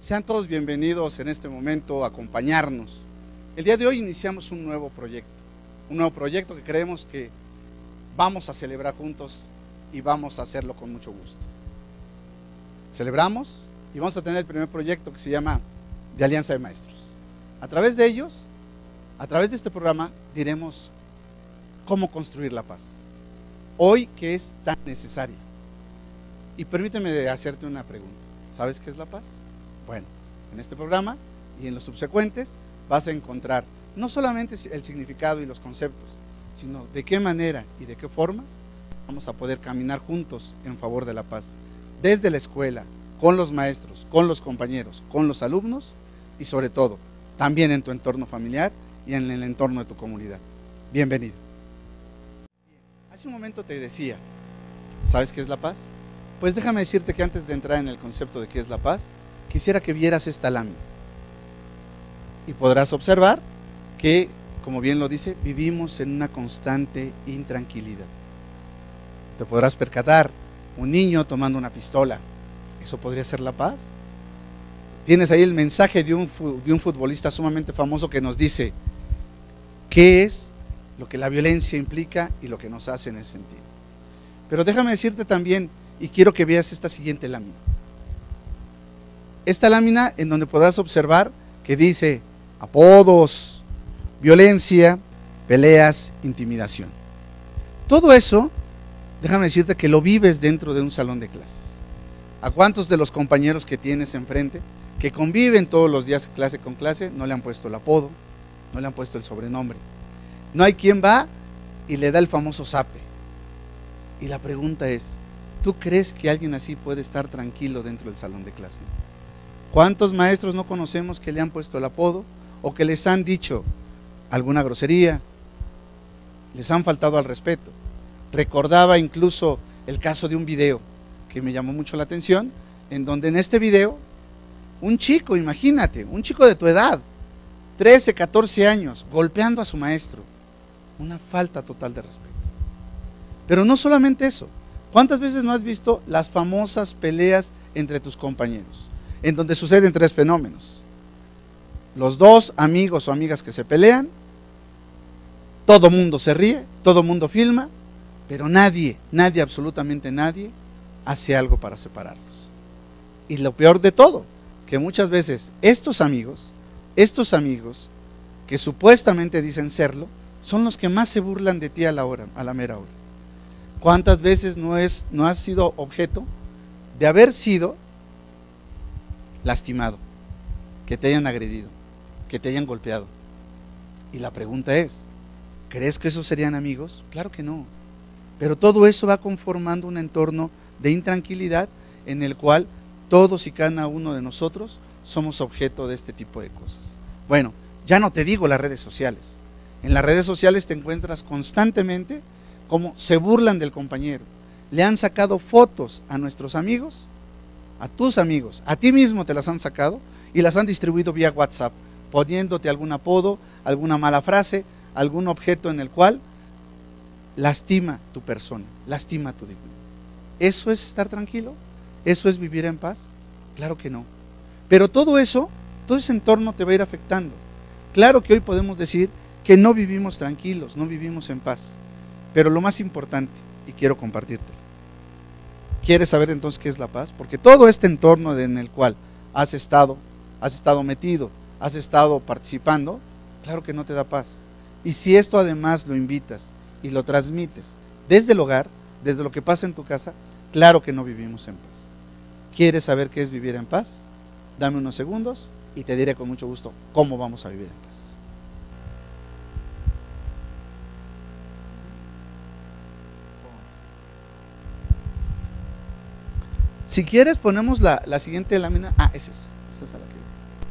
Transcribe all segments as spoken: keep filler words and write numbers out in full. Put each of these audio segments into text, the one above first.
Sean todos bienvenidos en este momento a acompañarnos. El día de hoy iniciamos un nuevo proyecto, un nuevo proyecto que creemos que vamos a celebrar juntos y vamos a hacerlo con mucho gusto. Celebramos y vamos a tener el primer proyecto que se llama de Alianza de Maestros. A través de ellos, a través de este programa, diremos cómo construir la paz, hoy que es tan necesaria. Y permíteme hacerte una pregunta. ¿Sabes qué es la paz? Bueno, en este programa y en los subsecuentes vas a encontrar no solamente el significado y los conceptos, sino de qué manera y de qué formas vamos a poder caminar juntos en favor de la paz, desde la escuela, con los maestros, con los compañeros, con los alumnos y sobre todo, también en tu entorno familiar y en el entorno de tu comunidad. Bienvenido. Hace un momento te decía, ¿sabes qué es la paz? Pues déjame decirte que antes de entrar en el concepto de qué es la paz, quisiera que vieras esta lámina. Y podrás observar que, como bien lo dice, vivimos en una constante intranquilidad. Te podrás percatar, un niño tomando una pistola, ¿eso podría ser la paz? Tienes ahí el mensaje de un, de un futbolista sumamente famoso que nos dice qué es lo que la violencia implica y lo que nos hace en ese sentido. Pero déjame decirte también, y quiero que veas esta siguiente lámina. Esta lámina en donde podrás observar que dice apodos, violencia, peleas, intimidación. Todo eso, déjame decirte que lo vives dentro de un salón de clases. ¿A cuántos de los compañeros que tienes enfrente, que conviven todos los días clase con clase, no le han puesto el apodo, no le han puesto el sobrenombre? No hay quien va y le da el famoso zape. Y la pregunta es, ¿tú crees que alguien así puede estar tranquilo dentro del salón de clase? ¿Cuántos maestros no conocemos que le han puesto el apodo o que les han dicho alguna grosería? Les han faltado al respeto. Recordaba incluso el caso de un video que me llamó mucho la atención, en donde en este video, un chico, imagínate, un chico de tu edad, trece, catorce años, golpeando a su maestro. Una falta total de respeto. Pero no solamente eso. ¿Cuántas veces no has visto las famosas peleas entre tus compañeros? En donde suceden tres fenómenos. Los dos amigos o amigas que se pelean, todo mundo se ríe, todo mundo filma, pero nadie, nadie, absolutamente nadie, hace algo para separarlos. Y lo peor de todo, que muchas veces estos amigos, estos amigos, que supuestamente dicen serlo, son los que más se burlan de ti a la hora, a la mera hora. ¿Cuántas veces no, es, no has sido objeto de haber sido lastimado, que te hayan agredido, que te hayan golpeado? Y la pregunta es, ¿crees que esos serían amigos? Claro que no. Pero todo eso va conformando un entorno de intranquilidad en el cual todos y cada uno de nosotros somos objeto de este tipo de cosas. Bueno, ya no te digo las redes sociales. En las redes sociales te encuentras constantemente cómo se burlan del compañero. Le han sacado fotos a nuestros amigos, a tus amigos, a ti mismo te las han sacado y las han distribuido vía WhatsApp, poniéndote algún apodo, alguna mala frase, algún objeto en el cual lastima tu persona, lastima tu dignidad. ¿Eso es estar tranquilo? ¿Eso es vivir en paz? Claro que no. Pero todo eso, todo ese entorno te va a ir afectando. Claro que hoy podemos decir que no vivimos tranquilos, no vivimos en paz. Pero lo más importante, y quiero compartírtelo, ¿quieres saber entonces qué es la paz? Porque todo este entorno en el cual has estado, has estado metido, has estado participando, claro que no te da paz. Y si esto además lo invitas y lo transmites desde el hogar, desde lo que pasa en tu casa, claro que no vivimos en paz. ¿Quieres saber qué es vivir en paz? Dame unos segundos y te diré con mucho gusto cómo vamos a vivir en paz. Si quieres ponemos la, la siguiente lámina. Ah, esa es, esa es a la que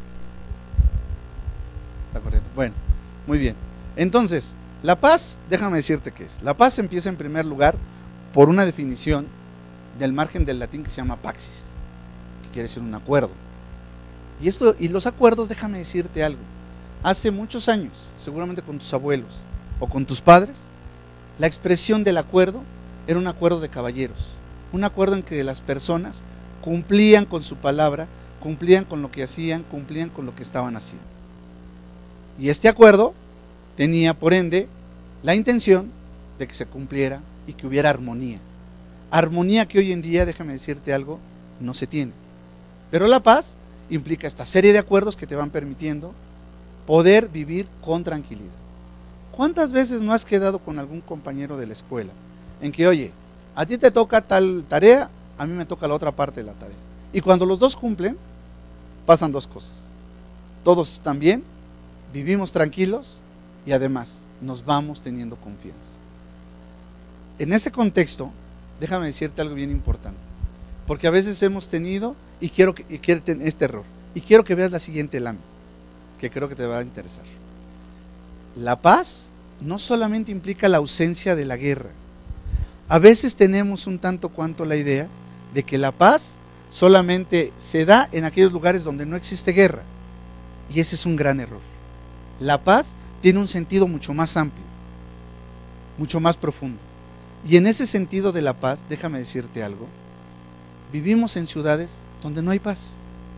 está corriendo. Bueno, muy bien. Entonces, la paz, déjame decirte qué es. La paz empieza en primer lugar por una definición del margen del latín que se llama paxis, que quiere decir un acuerdo. Y, esto, y los acuerdos, déjame decirte algo. Hace muchos años, seguramente con tus abuelos o con tus padres, la expresión del acuerdo era un acuerdo de caballeros. Un acuerdo en que las personas cumplían con su palabra cumplían con lo que hacían, cumplían con lo que estaban haciendo. Y este acuerdo tenía, por ende, la intención de que se cumpliera y que hubiera armonía. Armonía que hoy en día, déjame decirte algo, no se tiene. Pero la paz implica esta serie de acuerdos que te van permitiendo poder vivir con tranquilidad. ¿Cuántas veces no has quedado con algún compañero de la escuela en que, oye, a ti te toca tal tarea, a mí me toca la otra parte de la tarea? Y cuando los dos cumplen, pasan dos cosas. Todos están bien, vivimos tranquilos y además nos vamos teniendo confianza. En ese contexto, déjame decirte algo bien importante, porque a veces hemos tenido, y quiero que y quiero tener este error, y quiero que veas la siguiente lámina, que creo que te va a interesar. La paz no solamente implica la ausencia de la guerra. A veces tenemos un tanto cuanto la idea de que la paz solamente se da en aquellos lugares donde no existe guerra, y ese es un gran error. La paz tiene un sentido mucho más amplio, mucho más profundo. Y en ese sentido de la paz, déjame decirte algo, vivimos en ciudades donde no hay paz,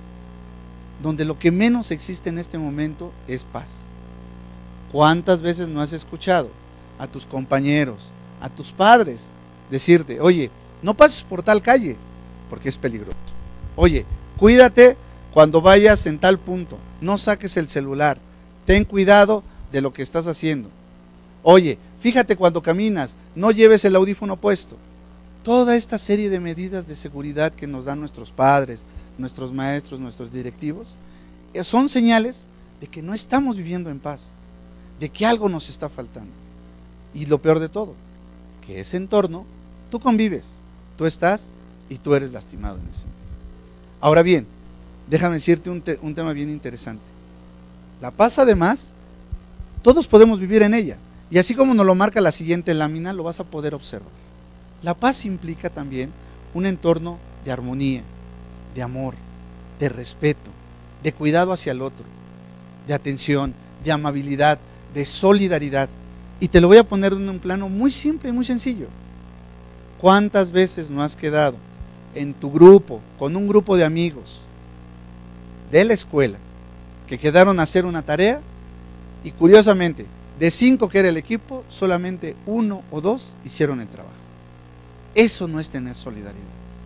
donde lo que menos existe en este momento es paz. ¿Cuántas veces no has escuchado a tus compañeros, a tus padres, decirte, oye, no pases por tal calle, porque es peligroso? Oye, cuídate cuando vayas en tal punto, no saques el celular, ten cuidado de lo que estás haciendo. Oye, fíjate cuando caminas, no lleves el audífono puesto. Toda esta serie de medidas de seguridad que nos dan nuestros padres, nuestros maestros, nuestros directivos, son señales de que no estamos viviendo en paz, de que algo nos está faltando. Y lo peor de todo, que ese entorno, tú convives, tú estás y tú eres lastimado en ese sentido. Ahora bien, déjame decirte un, te un tema bien interesante. La paz, además, todos podemos vivir en ella. Y así como nos lo marca la siguiente lámina, lo vas a poder observar. La paz implica también un entorno de armonía, de amor, de respeto, de cuidado hacia el otro, de atención, de amabilidad, de solidaridad. Y te lo voy a poner en un plano muy simple y muy sencillo. ¿Cuántas veces no has quedado en tu grupo, con un grupo de amigos de la escuela, que quedaron a hacer una tarea y curiosamente, de cinco que era el equipo, solamente uno o dos hicieron el trabajo? Eso no es tener solidaridad.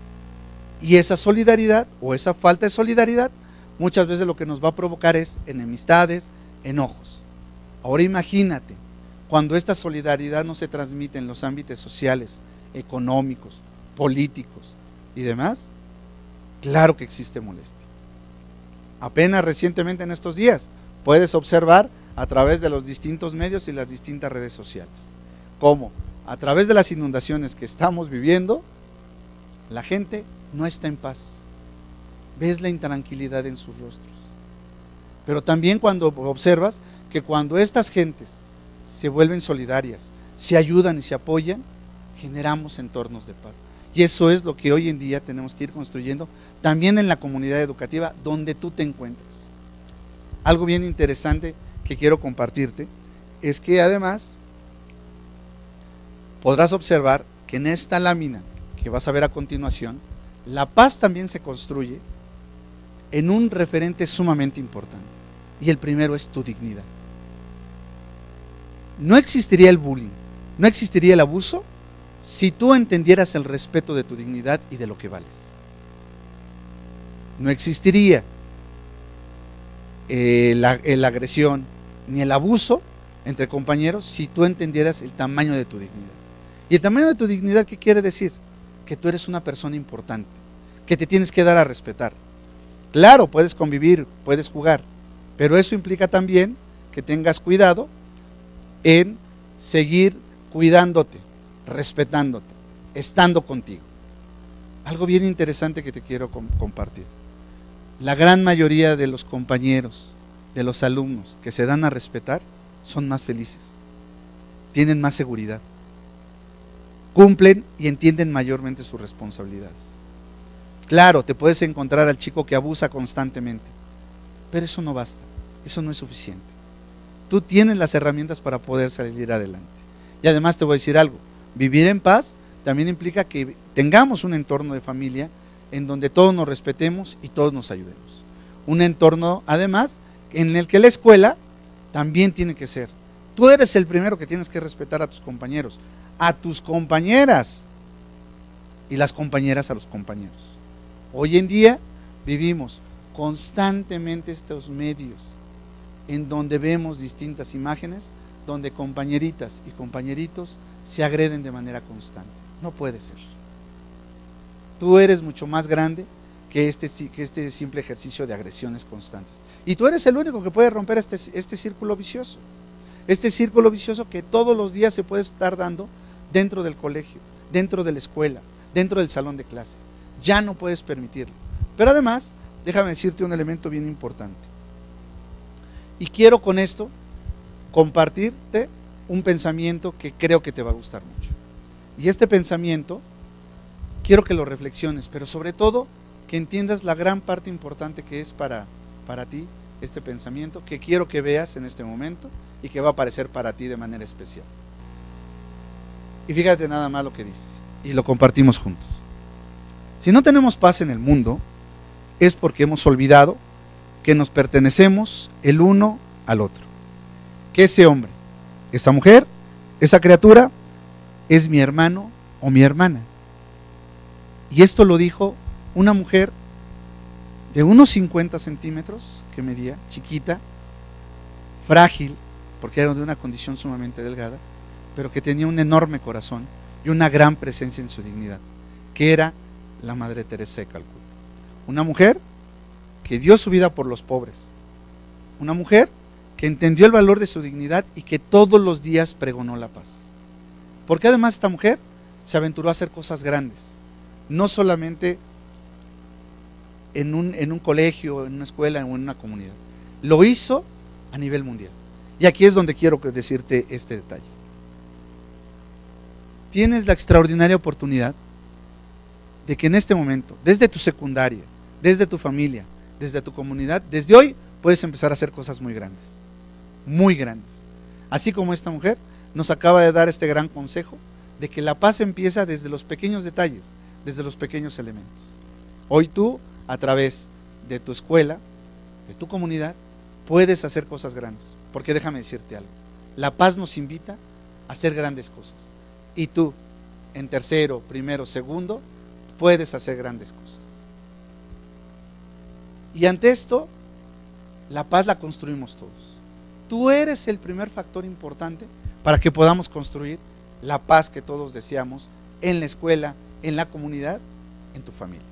Y esa solidaridad o esa falta de solidaridad muchas veces lo que nos va a provocar es enemistades, enojos. Ahora imagínate, cuando esta solidaridad no se transmite en los ámbitos sociales, económicos, políticos y demás, claro que existe molestia. Apenas recientemente en estos días puedes observar a través de los distintos medios y las distintas redes sociales cómo a través de las inundaciones que estamos viviendo, la gente no está en paz. Ves la intranquilidad en sus rostros. Pero también cuando observas que cuando estas gentes se vuelven solidarias, se ayudan y se apoyan, generamos entornos de paz. Y eso es lo que hoy en día tenemos que ir construyendo también en la comunidad educativa donde tú te encuentres. Algo bien interesante que quiero compartirte es que además podrás observar que en esta lámina que vas a ver a continuación, la paz también se construye en un referente sumamente importante, y el primero es tu dignidad. No existiría el bullying, no existiría el abuso si tú entendieras el respeto de tu dignidad y de lo que vales. No existiría eh, la, la agresión ni el abuso entre compañeros si tú entendieras el tamaño de tu dignidad. ¿Y el tamaño de tu dignidad qué quiere decir? Que tú eres una persona importante, que te tienes que dar a respetar. Claro, puedes convivir, puedes jugar, pero eso implica también que tengas cuidado en seguir cuidándote, respetándote, estando contigo. Algo bien interesante que te quiero compartir. La gran mayoría de los compañeros, de los alumnos que se dan a respetar, son más felices, tienen más seguridad, cumplen y entienden mayormente sus responsabilidades. Claro, te puedes encontrar al chico que abusa constantemente, pero eso no basta, eso no es suficiente. Tú tienes las herramientas para poder salir adelante. Y además te voy a decir algo, vivir en paz también implica que tengamos un entorno de familia en donde todos nos respetemos y todos nos ayudemos. Un entorno, además, en el que la escuela también tiene que ser. Tú eres el primero que tienes que respetar a tus compañeros, a tus compañeras y las compañeras a los compañeros. Hoy en día vivimos constantemente estos medios en donde vemos distintas imágenes, donde compañeritas y compañeritos se agreden de manera constante. No puede ser. Tú eres mucho más grande que este, que este simple ejercicio de agresiones constantes. Y tú eres el único que puede romper este, este círculo vicioso. Este círculo vicioso que todos los días se puede estar dando dentro del colegio, dentro de la escuela, dentro del salón de clase. Ya no puedes permitirlo. Pero además, déjame decirte un elemento bien importante. Y quiero con esto compartirte un pensamiento que creo que te va a gustar mucho. Y este pensamiento, quiero que lo reflexiones, pero sobre todo que entiendas la gran parte importante que es para, para ti este pensamiento, que quiero que veas en este momento y que va a aparecer para ti de manera especial. Y fíjate nada más lo que dice, y lo compartimos juntos. Si no tenemos paz en el mundo, es porque hemos olvidado que nos pertenecemos el uno al otro. Que ese hombre, esa mujer, esa criatura, es mi hermano o mi hermana. Y esto lo dijo una mujer de unos cincuenta centímetros, que medía, chiquita, frágil, porque era de una condición sumamente delgada, pero que tenía un enorme corazón y una gran presencia en su dignidad, que era la Madre Teresa de Calcuta. Una mujer que dio su vida por los pobres, una mujer que entendió el valor de su dignidad y que todos los días pregonó la paz. Porque además esta mujer se aventuró a hacer cosas grandes, no solamente en un, en un colegio, en una escuela o en una comunidad, lo hizo a nivel mundial. Y aquí es donde quiero decirte este detalle. Tienes la extraordinaria oportunidad de que en este momento, desde tu secundaria, desde tu familia, desde tu comunidad, desde hoy puedes empezar a hacer cosas muy grandes, muy grandes. Así como esta mujer nos acaba de dar este gran consejo de que la paz empieza desde los pequeños detalles, desde los pequeños elementos. Hoy tú, a través de tu escuela, de tu comunidad, puedes hacer cosas grandes. Porque déjame decirte algo, la paz nos invita a hacer grandes cosas. Y tú, en tercero, primero, segundo, puedes hacer grandes cosas. Y ante esto, la paz la construimos todos. Tú eres el primer factor importante para que podamos construir la paz que todos deseamos en la escuela, en la comunidad, en tu familia.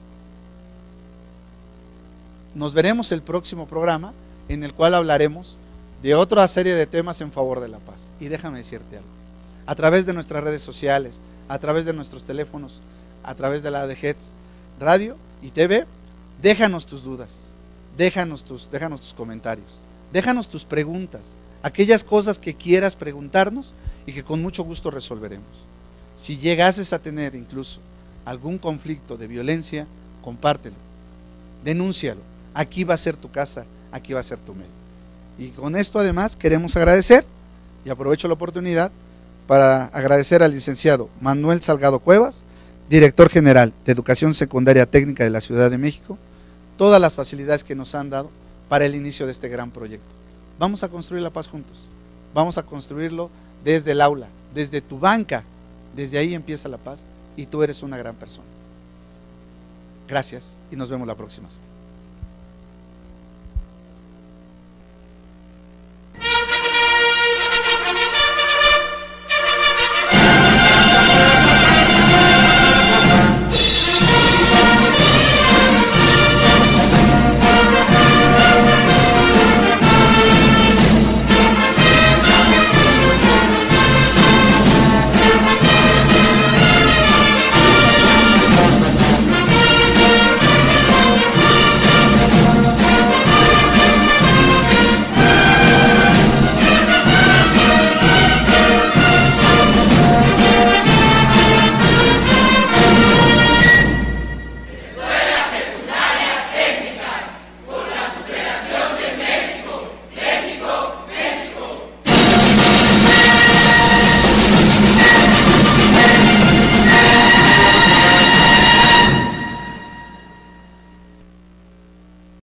Nos veremos el próximo programa en el cual hablaremos de otra serie de temas en favor de la paz. Y déjame decirte algo. A través de nuestras redes sociales, a través de nuestros teléfonos, a través de la A D G E T S Radio y T V, déjanos tus dudas, déjanos tus, déjanos tus comentarios, déjanos tus preguntas, aquellas cosas que quieras preguntarnos y que con mucho gusto resolveremos. Si llegases a tener incluso algún conflicto de violencia, compártelo, denúncialo. Aquí va a ser tu casa, aquí va a ser tu medio. Y con esto además queremos agradecer, y aprovecho la oportunidad para agradecer al licenciado Manuel Salgado Cuevas, director general de Educación Secundaria Técnica de la Ciudad de México, todas las facilidades que nos han dado para el inicio de este gran proyecto. Vamos a construir la paz juntos, vamos a construirlo desde el aula, desde tu banca, desde ahí empieza la paz y tú eres una gran persona. Gracias y nos vemos la próxima semana.